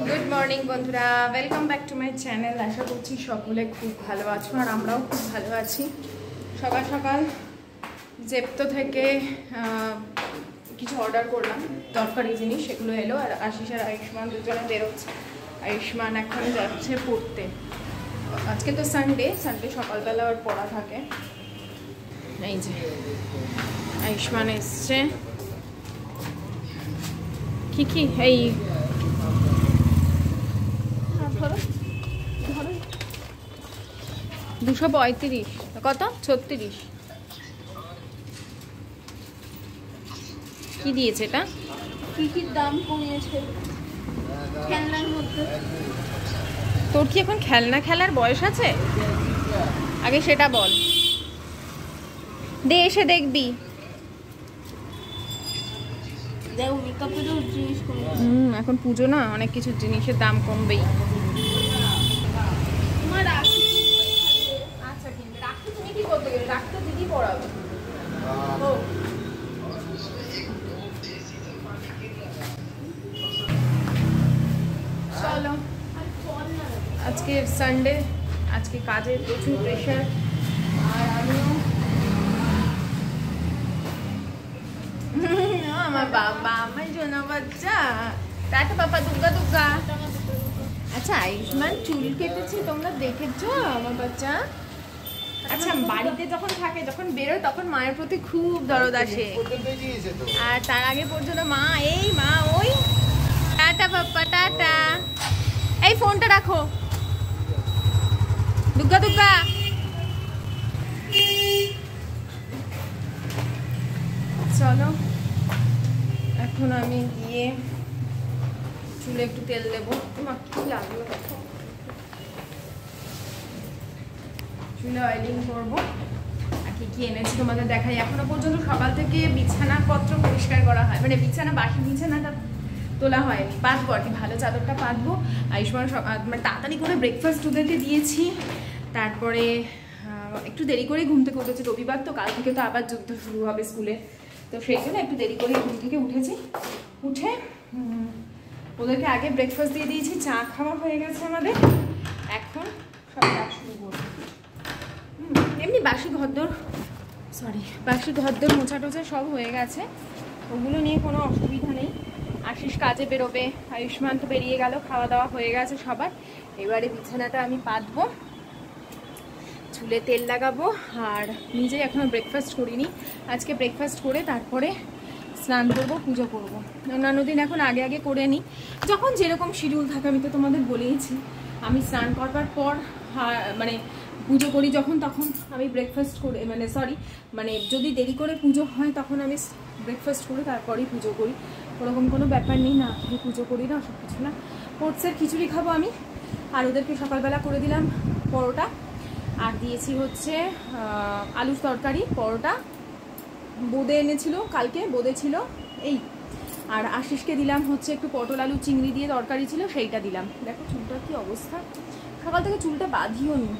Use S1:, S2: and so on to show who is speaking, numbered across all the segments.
S1: Good morning বন্ধুরা, welcome back to my channel. আশা করছি সকলে খুব ভালো আছো আর আমরাও খুব ভালো আছি। সকাল সকাল জেপ্টো থেকে কিছু অর্ডার করলাম, দরকারি জিনিস, সেগুলো এলো। আর আশিস আর আয়ুষ্মান দুজনে বেরোচ্ছে। আয়ুষ্মান এখন যাচ্ছে পড়তে। আজকে তো সানডে সকালবেলা ওর পড়া থাকে। এই যে আয়ুষ্মান এসছে। কি এই 235 কত 36 কি দিয়েছে এটা?
S2: কি দাম কমিয়েছে খেলনার মধ্যে?
S1: তোর কি এখন খেলনা খেলার বয়স আছে? আগে সেটা বল, দে এসে দেখবি। এখন পুজো না, অনেক কিছু জিনিসের দাম কমবেই। আচ্ছা, কিন্তু রাখতে তুমি কি করতে গেলে? রাখতে দিদি পড়াবে। চলো, আজকে সানডে, আজকে কাজের প্রচুর প্রেশার। আর আমিও আমার বাবা, আমার জন্য বাচ্চা। টাটা বাবা, দুর্গা দুর্গা। আচ্ছা, আয়ুষ্মান চুল কেটেছে, তোমরা দেখেছো আমার বাচ্চা? আচ্ছা, বাড়িতে যখন থাকে, যখন বেরোয়, তখন মায়ের প্রতি খুব দরদ আসে। আর তার আগে পর্যন্ত মা এই মা ওই। টাটা বাবা, টাটা। এই ফোনটা রাখো, দুর্গা দুর্গা। চলো, এখন আমি গিয়ে চুলে একটু তেল দেবো। তোমার কি লাগলো? চুলে অয়েলিং করবো। আর কি এনেছি তোমাদের দেখাই। এখনো পর্যন্ত সকাল থেকে বিছানাপত্র পরিষ্কার করা হয়, মানে বাসি বিছানাটা তোলা হয়নি। পাতবো আর কি, ভালো চাদরটা পাতবো। আয়ুষ্মান মানে তাড়াতাড়ি করে ব্রেকফাস্ট ওদেরকে দিয়েছি। তারপরে একটু দেরি করে ঘুম থেকে উঠেছে। রবিবার তো, কাল থেকে তো আবার যুদ্ধ শুরু হবে স্কুলে, তো সেই জন্য একটু দেরি করে ঘুম থেকে উঠেছি। উঠে ওদেরকে আগে ব্রেকফাস্ট দিয়ে দিয়েছি, চা খাওয়া হয়ে গেছে আমাদের। এখন সব কাজ শুরু করবো। এমনি বাসি ঘরদোর মোছা টোছা সব হয়ে গেছে, ওগুলো নিয়ে কোনো অসুবিধা নেই। আশিস কাজে বেরোবে, আয়ুষ্মান তো বেরিয়ে গেল, খাওয়া দাওয়া হয়ে গেছে সবার। এবারে বিছানাটা আমি পাতবো, চুলে তেল লাগাবো। আর নিজেই এখনো ব্রেকফাস্ট করিনি। আজকে ব্রেকফাস্ট করে তারপরে স্নান করবো, পুজো করবো। অন্যান্য দিন এখন আগে আগে করে নিই, যখন যেরকম শিডিউল থাকে। আমি তো তোমাদের বলেইছি, আমি স্নান করবার পর মানে পুজো করি যখন, তখন আমি ব্রেকফাস্ট করে, মানে যদি দেরি করে পুজো হয় তখন আমি ব্রেকফাস্ট করে তারপরেই পুজো করি। ওরকম কোনো ব্যাপার নেই, না খেয়ে পুজো করি না, সব কিছু না। ওটসের খিচুড়ি খাবো আমি। আর ওদেরকে সকালবেলা করে দিলাম পরোটা, আর দিয়েছি হচ্ছে আলুর তরকারি। পরোটা বোঁদে এনেছিল কালকে, বোঁদে ছিল এই। আর আশিসকে দিলাম হচ্ছে একটু পটল আলু চিংড়ি দিয়ে তরকারি ছিল, সেইটা দিলাম। দেখো চুলটার কি অবস্থা, সকাল থেকে চুলটা বাঁধিও নি।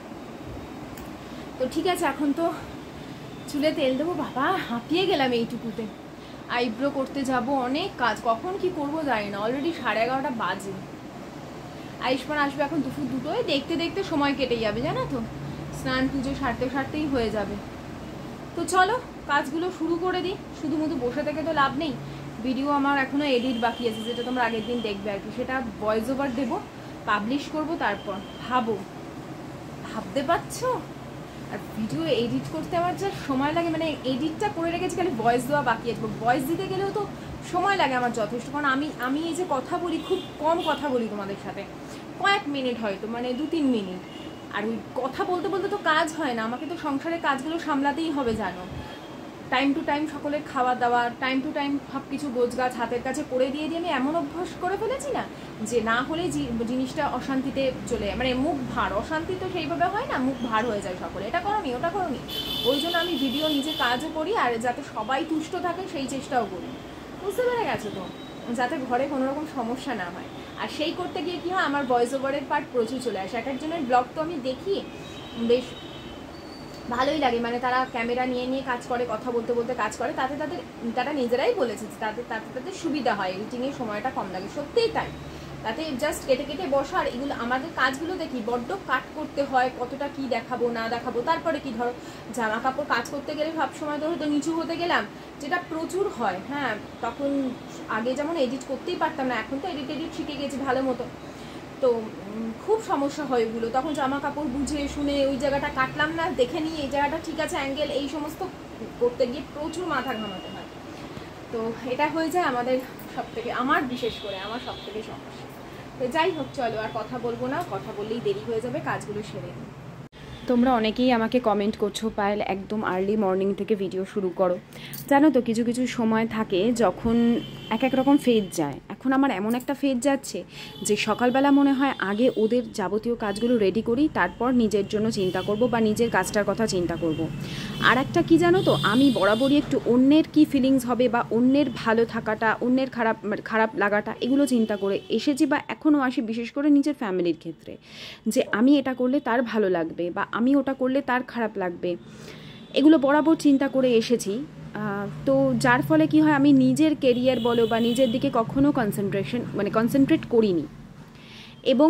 S1: তো ঠিক আছে, এখন তো চুলে তেল দেবো। বাবা, হাঁপিয়ে গেলাম এইটুকুতে। আইব্রো করতে যাব, অনেক কাজ, কখন কি করব জানি না। অলরেডি 11:30 বাজে। আয়ুষ্মান আসবে এখন দুপুর 2টোয়, দেখতে দেখতে সময় কেটে যাবে জানো তো। স্নান পুজো সারতেই হয়ে যাবে। তো চলো কাজগুলো শুরু করে দিই। শুধু বসে থেকে তো লাভ নেই। ভিডিও আমার এখনো এডিট বাকি আছে, যেটা তোমরা আগের দিন দেখবে আর কি। সেটা ভয়েস ওভার দেবো, পাবলিশ করব। তারপর ভাবতে পারছো? আর ভিডিও এডিট করতে আমার যা সময় লাগে, মানে এডিটটা করে রেখেছি, খালি ভয়েস দেওয়া বাকি আছে। ভয়েস দিতে গেলেও তো সময় লাগে আমার যথেষ্ট, কারণ আমি এই যে কথা বলি, খুব কম কথা বলি তোমাদের সাথে, কয়েক মিনিট হয়তো, মানে 2-3 মিনিট। আর ওই কথা বলতে বলতে তো কাজ হয় না, আমাকে তো সংসারের কাজগুলো সামলাতেই হবে জানো। টাইম টু টাইম সকলের খাওয়া দাওয়া, টাইম টু টাইম সব কিছু গোছগাছ হাতের কাছে করে দিয়ে আমি এমন অভ্যাস করে ফেলেছি না, যে না হলে জিনিসটা অশান্তিতে চলে যায়, মানে মুখ ভার। অশান্তি তো সেইভাবে হয় না, মুখ ভার হয়ে যায় সকলে, এটা করো নি ওটা করো নি। ওই জন্য আমি ভিডিও নিজে কাজও করি, আর যাতে সবাই তুষ্ট থাকে সেই চেষ্টাও করি। বুঝতে পেরে গেছো তো, যাতে ঘরে কোনো রকম সমস্যা না হয়। আর সেই করতে গিয়ে কি হয়, আমার ভয়েস ওভারের পার্ট প্রচুর চলে আসে। এক একজনের ব্লগ তো আমি দেখি, বেশ ভালোই লাগে, মানে তারা ক্যামেরা নিয়ে কাজ করে, কথা বলতে বলতে কাজ করে, তারা নিজেরাই বলেছে তাদের সুবিধা হয়, এডিটিংয়ের সময়টা কম লাগে। সত্যিই তাই, তাতে জাস্ট কেটে কেটে বসা। আর এগুলো আমাদের কাজগুলো দেখি বড্ড কাট করতে হয়, কতটা কি দেখাবো না দেখাবো। তারপরে কি ধরো জামা কাপড় কাজ করতে গেলে সবসময় তো হয়তো নিচু হতে গেলাম, যেটা প্রচুর হয়। হ্যাঁ, তখন আগে যেমন এডিট করতেই পারতাম না, এখন তো এডিট শিখে গেছি ভালো মতো, তো খুব সমস্যা হয় ওগুলো। তখন জামা কাপড় বুঝে শুনে ওই জায়গাটা কাটলাম না, দেখে নিই এই জায়গাটা ঠিক আছে, অ্যাঙ্গেল, এই সমস্ত করতে গিয়ে প্রচুর মাথা ঘামাতে হয়। তো এটা হয়ে যায় আমাদের সবথেকে, আমার বিশেষ করে আমার সবথেকে সমস্যা। তো যাই হোক, চলো আর কথা বলবো না, কথা বললেই দেরি হয়ে যাবে, কাজগুলো সেরে নিই। তোমরা অনেকেই আমাকে কমেন্ট করছো, পায়েল একদম আর্লি মর্নিং থেকে ভিডিও শুরু করো। জানো তো কিছু কিছু সময় থাকে যখন এক এক রকম ফেজ যায়। এখন আমার এমন একটা ফেজ যাচ্ছে যে সকালবেলা মনে হয় আগে ওদের যাবতীয় কাজগুলো রেডি করি, তারপর নিজের জন্য চিন্তা করব বা নিজের কাজটার কথা চিন্তা করব। আর একটা কি জানো তো, আমি বরাবরই একটু অন্যের কি ফিলিংস হবে বা অন্যের ভালো থাকাটা, অন্যের খারাপ লাগাটা, এগুলো চিন্তা করে এসেছি বা এখনও আসি, বিশেষ করে নিজের ফ্যামিলির ক্ষেত্রে, যে আমি এটা করলে তার ভালো লাগবে বা আমি ওটা করলে তার খারাপ লাগবে, এগুলো বরাবর চিন্তা করে এসেছি। তো যার ফলে কি হয়, আমি নিজের কেরিয়ার বলো বা নিজের দিকে কখনো কনসেন্ট্রেট করিনি এবং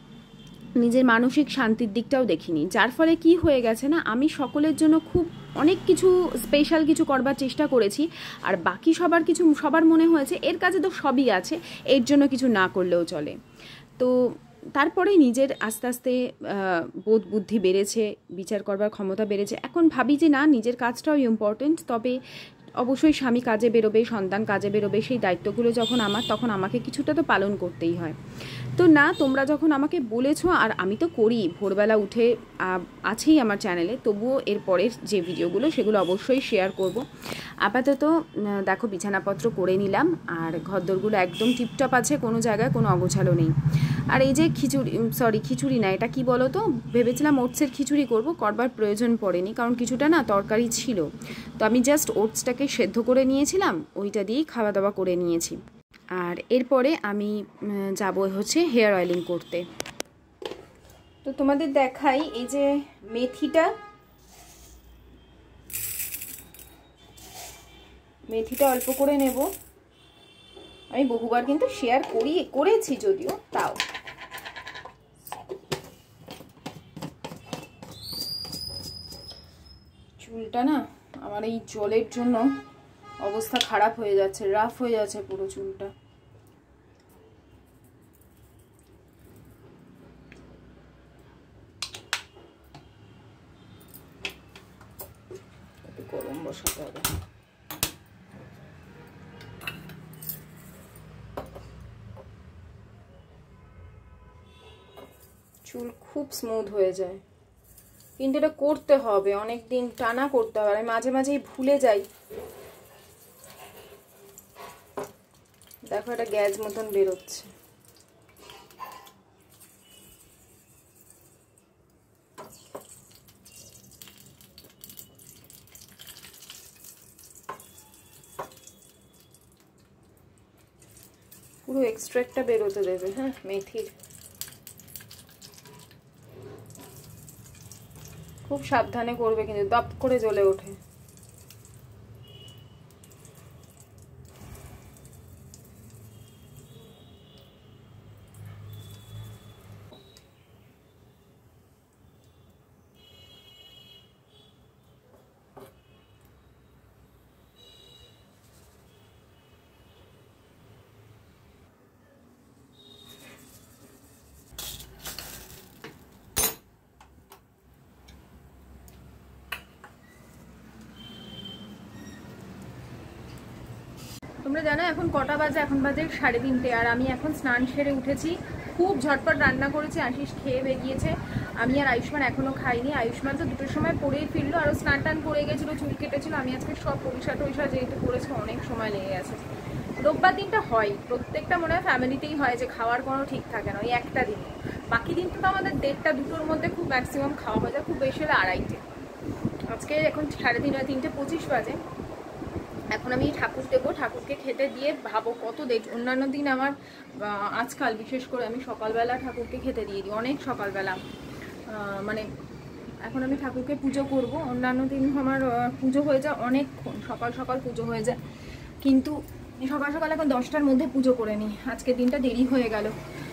S1: নিজের মানসিক শান্তির দিকটাও দেখিনি। যার ফলে কি হয়ে গেছে না, আমি সকলের জন্য খুব অনেক কিছু স্পেশাল কিছু করবার চেষ্টা করেছি, আর বাকি সবার মনে হয়েছে এর কাছে তো সবই আছে, এর জন্য কিছু না করলেও চলে। তো তারপরে নিজের আস্তে আস্তে বোধ বুদ্ধি বেড়েছে, বিচার করবার ক্ষমতা বেড়েছে। এখন ভাবি যে না, নিজের কাজটাও ইম্পর্টেন্ট, তবে অবশ্যই স্বামী কাজে বেরোবে, সন্তান কাজে বেরোবে, সেই দায়িত্বগুলো যখন আমার, তখন আমাকে কিছুটা তো পালন করতেই হয়। তো না, তোমরা যখন আমাকে বলেছো, আর আমি তো করি, ভোরবেলা উঠে আছেই আমার চ্যানেলে, তবুও এরপরের যে ভিডিওগুলো সেগুলো অবশ্যই শেয়ার করব। আপাতত দেখো বিছানাপত্র করে নিলাম, আর ঘরদোরগুলো একদম টিপটপ আছে, কোনো জায়গায় কোনো অগোছালো নেই। আর এই যে খিচুড়ি না, এটা কি বলো তো, ভেবেছিলাম ওটসের খিচুড়ি করবার প্রয়োজন পড়েনি, কারণ কিছুটা না তরকারি ছিল, তো আমি জাস্ট ওটসটাকে সেদ্ধ করে নিয়েছিলাম, ওইটা দিয়েই খাওয়া দাওয়া করে নিয়েছি। আর এরপরে আমি যাব হচ্ছে হেয়ার অয়েলিং করতে। তো তোমাদের দেখাই, এই যে মেথিটা অল্প করে নেব। আমি বহুবার কিন্তু শেয়ার করেছি যদিও, তাও চুলটা না আমার এই জলের জন্য অবস্থা খারাপ হয়ে যাচ্ছে, রাফ হয়ে যাচ্ছে পুরো চুলটা। গরম বসাতে হবে। চুল খুব স্মুথ হয়ে যায়, কিন্তু এটা করতে হবে, অনেক দিন টানা করতে হবে। আমি মাঝে মাঝেই ভুলে যাই। দেখো এটা গ্যাস মতন বেরোচ্ছে। পুরো এক্সট্রাক্টটা বেরোতে দেবে। হ্যাঁ, মেথির খুব সাবধানে করবে, কিন্তু দপ করে জ্বলে ওঠে। তোমরা জানো এখন কটা বাজে? এখন বাজে 3:30, আর আমি এখন স্নান সেরে উঠেছি। খুব ঝটপট রান্না করেছি, আশিস খেয়ে বেরিয়েছে, আমি আর আয়ুষ্মান এখনো খাইনি। আয়ুষ্মান তো 2টোর সময় পরেই ফিরলো, আরও স্নান টান করে গেছিলো, চুল কেটেছিল। আমি আজকে সব পরিষা যেহেতু করেছি, অনেক সময় লেগে গেছে। রোববার দিনটা হয়, প্রত্যেকটা মনে হয় ফ্যামিলিতেই হয় যে খাওয়ার কোনো ঠিক থাকে না, ওই একটা দিন। বাকি দিন তো আমাদের 1:30 2টোর মধ্যে খুব ম্যাক্সিমাম খাওয়া হয়ে যায়, খুব বেশি হলে 2:30। আজকে এখন 3:30 বাজে। এখন আমি ঠাকুর দেবো, ঠাকুরকে খেতে দিয়ে ভাবো কত দেরি। অন্যান্য দিন আমার আজকাল বিশেষ করে আমি সকালবেলা ঠাকুরকে খেতে দিয়ে দিই, অনেক সকালবেলা। মানে এখন আমি ঠাকুরকে পুজো করব। অন্যান্য দিন আমার পুজো হয়ে যায় অনেকক্ষণ, সকাল সকাল পুজো হয়ে যায়, কিন্তু সকাল সকাল এখন 10টার মধ্যে পুজো করে নিই। আজকের দিনটা দেরি হয়ে গেল।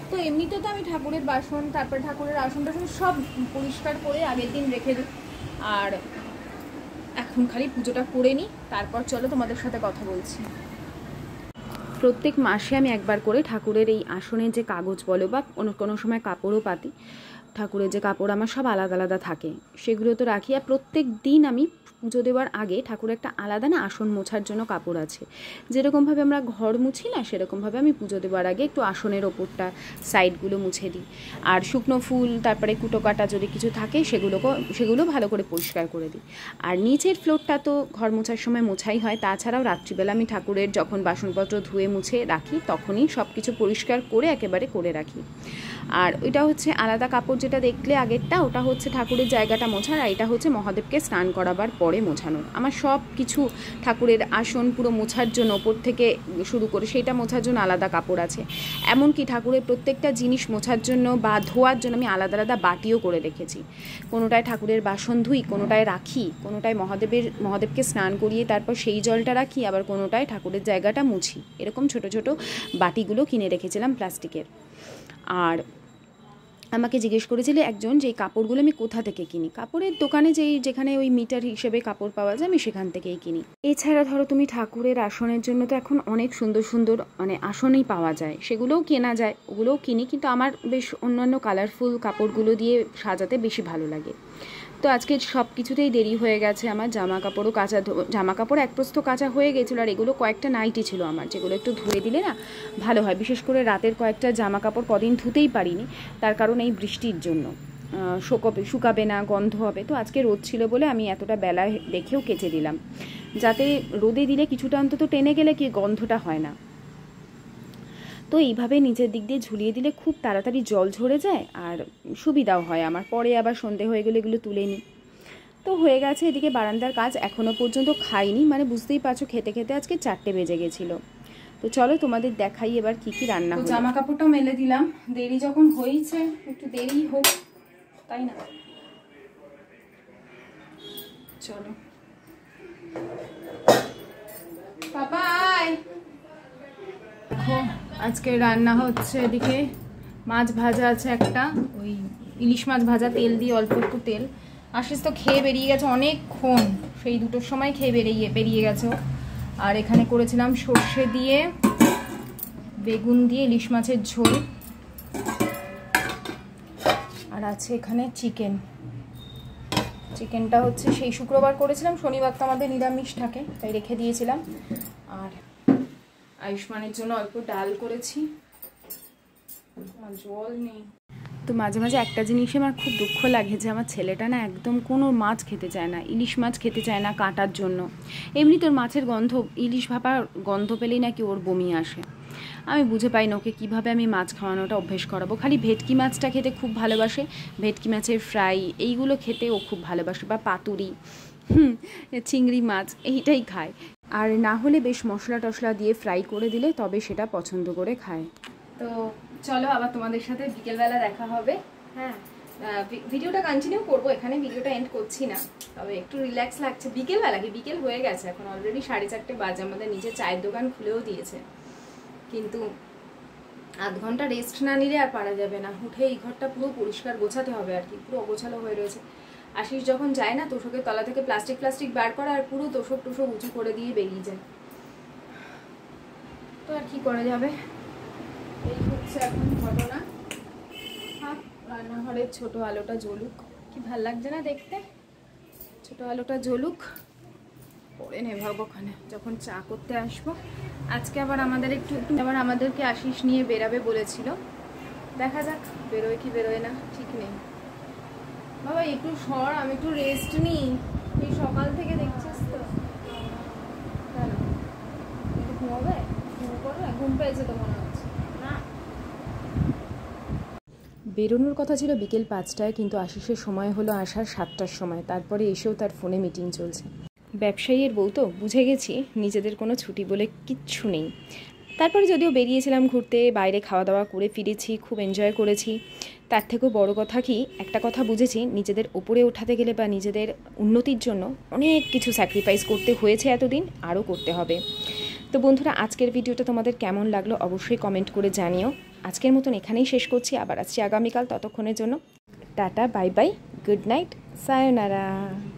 S1: তো এমনিতে তো আমি ঠাকুরের বাসন, তারপরে ঠাকুরের আসন টাসন সব পরিষ্কার করে আগের দিন রেখে দিই। আর এখন খালি পুজোটা করে নিই, তারপর চলো তোমাদের সাথে কথা বলছি। প্রত্যেক মাসে আমি একবার করে ঠাকুরের এই আসনের যে কাগজ বলো বা কোনো সময় কাপড়ও পাতি, ঠাকুরের যে কাপড় আমার সব আলাদা আলাদা থাকে সেগুলো তো রাখি। আর প্রত্যেক দিন আমি পুজো দেওয়ার আগে ঠাকুরের একটা আলাদা না আসন মোছার জন্য কাপড় আছে। যেরকমভাবে আমরা ঘর মুছি না, সেরকমভাবে আমি পুজো দেওয়ার আগে একটু আসনের ওপরটা সাইডগুলো মুছে দিই। আর শুকনো ফুল, তারপরে কুটো কাটা যদি কিছু থাকে সেগুলো ভালো করে পরিষ্কার করে দিই। আর নিচের ফ্লোরটা তো ঘর মোছার সময় মোছাই হয়, তাছাড়াও রাত্রিবেলা আমি ঠাকুরের যখন বাসনপত্র ধুয়ে মুছে রাখি তখনই সব কিছু পরিষ্কার করে একেবারে করে রাখি। আর ওইটা হচ্ছে আলাদা কাপড়, যেটা দেখলে আগেরটা ওটা হচ্ছে ঠাকুরের জায়গাটা মোছার, আর এটা হচ্ছে মহাদেবকে স্নান করাবার পরে মোছানোর। আমার সব কিছু ঠাকুরের আসন পুরো মোছার জন্য ওপর থেকে শুরু করে সেইটা মোছার জন্য আলাদা কাপড় আছে। এমনকি ঠাকুরের প্রত্যেকটা জিনিস মোছার জন্য বা ধোয়ার জন্য আমি আলাদা আলাদা বাটিও করে রেখেছি। কোনোটায় ঠাকুরের বাসন ধুই, কোনোটায় রাখি, কোনোটায় মহাদেবকে স্নান করিয়ে তারপর সেই জলটা রাখি, আবার কোনোটায় ঠাকুরের জায়গাটা মুছি। এরকম ছোট ছোট বাটিগুলো কিনে রেখেছিলাম প্লাস্টিকের। আর আমাকে জিজ্ঞেস করেছিল একজন যে এই কাপড়গুলো আমি কোথা থেকে কিনি। কাপড়ের দোকানে যেখানে ওই মিটার হিসেবে কাপড় পাওয়া যায় আমি সেখান থেকেই কিনি। এছাড়া ধরো তুমি ঠাকুরের আসনের জন্য তো এখন অনেক সুন্দর সুন্দর মানে আসনই পাওয়া যায়, সেগুলোও কেনা যায়, ওগুলোও কিনি। কিন্তু আমার বেশ অন্যান্য কালারফুল কাপড়গুলো দিয়ে সাজাতে বেশি ভালো লাগে। তো আজকে সব কিছুতেই দেরি হয়ে গেছে। আমার জামা কাপড় এক প্রস্থ কাচা হয়ে গেছিলো, আর এগুলো কয়েকটা নাইটি ছিল আমার, যেগুলো একটু ধুয়ে দিলে না ভালো হয়। বিশেষ করে রাতের কয়েকটা জামা কাপড় কদিন ধুতেই পারিনি, তার কারণ এই বৃষ্টির জন্য শুকাবে না, গন্ধ হবে। তো আজকে রোদ ছিল বলে আমি এতটা বেলায় দেখেও কেচে দিলাম, যাতে রোদে দিলে কিছুটা অন্তত টেনে গেলে কি গন্ধটা হয় না। তো এইভাবে নিচের দিক দিয়ে ঝুলিয়ে দিলে খুব তাড়াতাড়ি জল ঝরে যায় আর সুবিধাও হয় আমার। পরে আবার সন্ধে হয়ে গেলে এগুলো তুলে নিই। তো হয়ে গেছে। এদিকে বারান্দার কাজ এখনও পর্যন্ত খাইনি, মানে বুঝতেই পারছো খেতে খেতে আজকে 4টে বেজে গেছিলো। তো চলো তোমাদের দেখাই এবার কি কি রান্না হলো। জামা কাপড়টা মেলে দিলাম, দেরি যখন হয়েছে একটু দেরি হোক, তাই না? চলো বাবাই। আজকে রান্না হচ্ছে, এদিকে মাছ ভাজা আছে একটা, ওই ইলিশ মাছ ভাজা, তেল দিয়ে অল্প একটু তেল। আশিস তো খেয়ে বেরিয়ে গেছে অনেকক্ষণ, সেই 2টোর সময় খেয়ে বেরিয়ে গেছে। আর এখানে করেছিলাম সর্ষে দিয়ে বেগুন দিয়ে ইলিশ মাছের ঝোল, আর আছে এখানে চিকেনটা হচ্ছে সেই শুক্রবার করেছিলাম, শনিবার তো আমাদের নিরামিষ থাকে তাই রেখে দিয়েছিলাম। আর আয়ুষ্মানের জন্য অল্প ডাল করেছি, জল নেই। তো মাঝে মাঝে একটা জিনিসে আমার খুব দুঃখ লাগে যে আমার ছেলেটা না একদম কোনো মাছ খেতে চায় না, ইলিশ মাছ খেতে চায় না কাটার জন্য। এমনি তোর মাছের গন্ধ, ইলিশ ভাপার গন্ধ পেলেই নাকি ওর বমি আসে। আমি বুঝে পাই না ওকে কীভাবে আমি মাছ খাওয়ানোটা অভ্যেস করাবো। খালি ভেটকি মাছটা খেতে খুব ভালোবাসে, ভেটকি মাছের ফ্রাই এইগুলো খেতে ও খুব ভালোবাসে, বা পাতুরি, চিংড়ি মাছ এইটাই খায়। আর না হলে বেশ মশলা টশলা দিয়ে ফ্রাই করে দিলে তবে সেটা পছন্দ করে খায়। তো চলো আবার তোমাদের সাথে বিকেলবেলা দেখা হবে। হ্যাঁ, ভিডিওটা কন্টিনিউ করবো, এখানে ভিডিওটা এন্ড করছি না, তবে একটু রিল্যাক্স লাগছে। বিকেলবেলা কি, বিকেল হয়ে গেছে, এখন অলরেডি 4:30 বাজে। আমাদের নিচে চায়ের দোকান খুলেও দিয়েছে, কিন্তু আধ ঘন্টা রেস্ট না নিলে আর পারা যাবে না। উঠে এই ঘরটা পুরো পরিষ্কার গোছাতে হবে আর কি, পুরো অগোছালো হয়ে রয়েছে। আশিস যখন যায় না তোষকের তলা থেকে প্লাস্টিক বার করা, আর পুরো তোষক উঁচু করে দিয়ে বেরিয়ে যায়। তো আর কি করা যাবে, এই হচ্ছে এখন ঘটনা। হ্যাঁ, রান্নাঘরের ছোট আলোটা জ্বলুক, কি ভাল লাগছে না দেখতে। ছোট আলোটা জ্বলুক, পরে নেভাবো ওখানে যখন চা করতে আসবো। আজকে আবার আমাদেরকে আশিস নিয়ে বেরাবে বলেছিল, দেখা যাক বেরোয় কি বেরোয় না, ঠিক নেই। বাবা একটু সর, আমি একটু রেস্ট নিই, এই সকাল থেকে দেখছিস তো। কেন একটু ঘুমাবে? ঘুম পেয়েছে তো মনে হচ্ছে না। বেরোনোর কথা ছিল বিকেল 5টায়, কিন্তু আশিসের সময় হলো আসার 7টার সময়। তারপরে এসেও তার ফোনে মিটিং চলছে। ব্যবসায়ীর বউ তো, বুঝে গেছি নিজেদের কোনো ছুটি বলে কিচ্ছু নেই। তারপরে যদিও বেরিয়েছিলাম ঘুরতে, বাইরে খাওয়া দাওয়া করে ফিরেছি, খুব এনজয় করেছি। তার থেকেও বড় কথা কি, একটা কথা বুঝেছি, নিজেদের ওপরে ওঠাতে গেলে বা নিজেদের উন্নতির জন্য অনেক কিছু স্যাক্রিফাইস করতে হয়েছে এতদিন, আরও করতে হবে। তো বন্ধুরা, আজকের ভিডিওটা তোমাদের কেমন লাগলো অবশ্যই কমেন্ট করে জানিও। আজকের মতন এখানেই শেষ করছি, আবার আসছি আগামীকাল। ততক্ষণের জন্য tata, bye bye, good night, সায়োনারা।